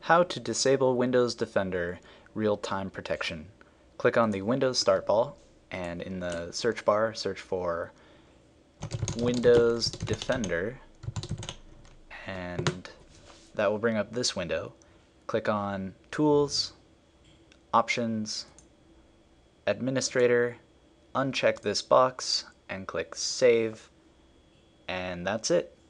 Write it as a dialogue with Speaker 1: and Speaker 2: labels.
Speaker 1: How to disable Windows Defender real-time protection. Click on the Windows Start ball and in the search bar search for Windows Defender, and that will bring up this window. Click on Tools, Options, Administrator, uncheck this box and click Save, and that's it.